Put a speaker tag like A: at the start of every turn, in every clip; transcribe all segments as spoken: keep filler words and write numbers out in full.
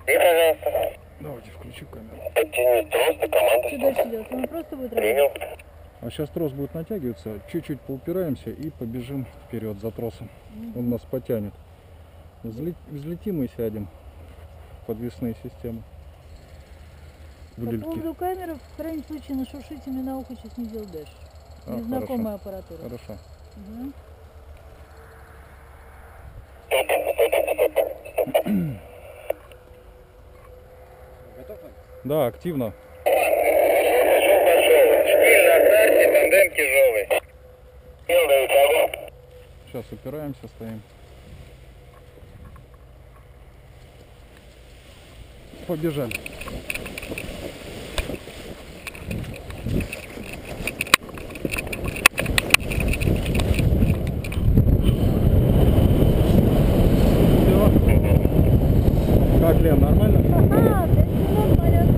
A: И, пожалуйста.
B: Давайте включу камеру.
A: Подтянуть трос до команды.
C: Что дальше делать? Он просто будет
A: Принял.
C: работать.
B: А сейчас трос будет натягиваться, чуть-чуть поупираемся и побежим вперед за тросом. Он нас потянет. Взлет, взлетим и сядем в подвесные системы. В
C: По
B: люльки.
C: поводу камеры, в крайнем случае, нашуршите мне на ухо, сейчас не делать дальше.
B: А,
C: Незнакомая
B: хорошо.
C: аппаратура.
B: Хорошо.
C: Угу.
B: Да, активно.
A: Пошел, пошел. Шпиль на старте, тандем тяжелый. Делаю того.
B: Сейчас упираемся, стоим. Побежали. Все. Как, Лен, нормально?
C: Ага, пять минут полет.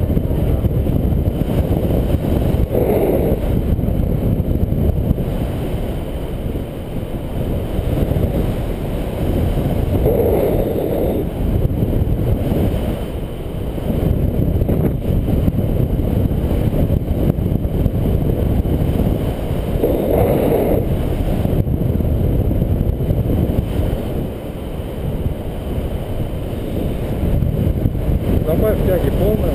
B: Добавь тяги полную.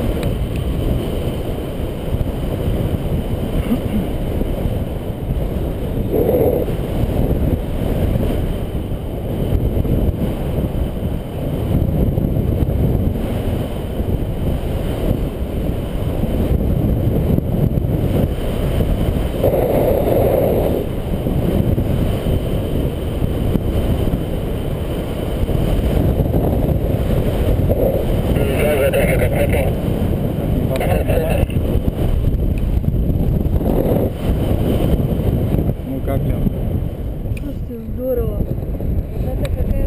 B: Ну как, Лен?
C: Слушайте, здорово. Это какая...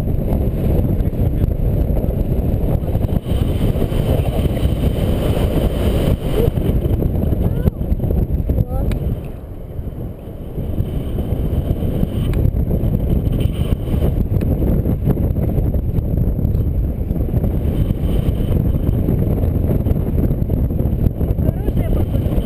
C: Класс. Хорошая погода.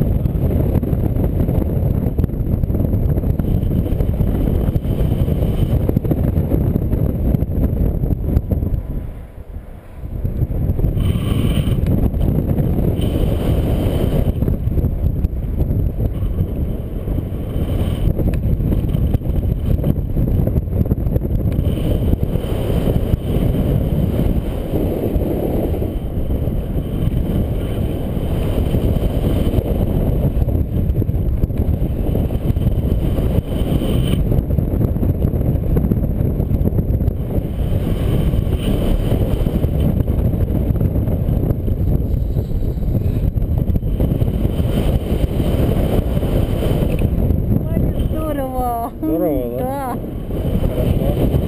C: Здорово.
B: Здорово, да?
C: Да.
B: Хорошо.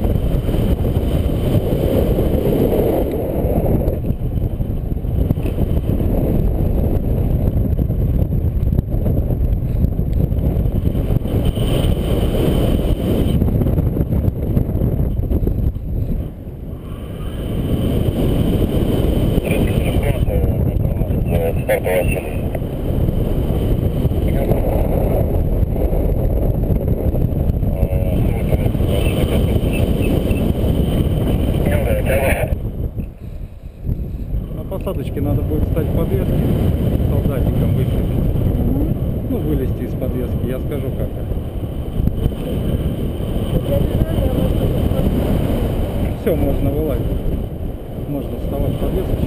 B: На посадочке надо будет встать в подвеске, солдатиком выстрелить. Ну, вылезти из подвески, я скажу как. Все, можно вылазить. Можно вставать в подвесочку.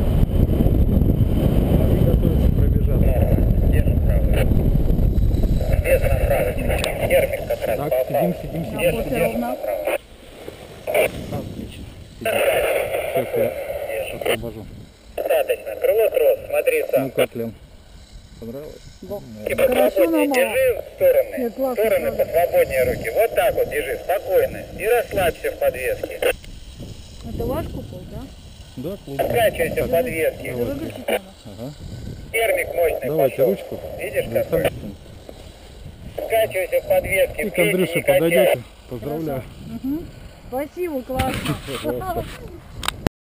B: И готовиться пробежать.
A: Держим право. Без направо. Термик как раз
B: Так,
A: попал.
B: сидим, сидим, сидим.
C: Работа
B: сидим.
C: ровно.
B: Отлично. Сейчас я освобожу.
A: Достаточно. Крыло трос, смотри
B: Ну
A: сам.
B: как, Лен? Понравилось?
A: И
C: Хорошо,
A: посвободнее
C: мама.
A: держи в стороны.
C: Нет,
A: В
C: классно,
A: стороны
C: правда.
A: посвободнее руки. Вот так вот держи, спокойно. И расслабься в подвеске.
C: Это ваш купол, да?
B: Да, клуб.
A: Скачивайся в подвеске.
C: Это выключить надо.
B: Ага.
A: Термик мощный
B: Давайте
A: пошел.
B: ручку.
A: Видишь,
B: Да,
A: какой?
B: сам.
A: Скачивайся в подвеске.
B: И к
A: плечи
B: Андрюше
A: не качай.
B: подойдете. Поздравляю.
C: Угу. Спасибо, классно.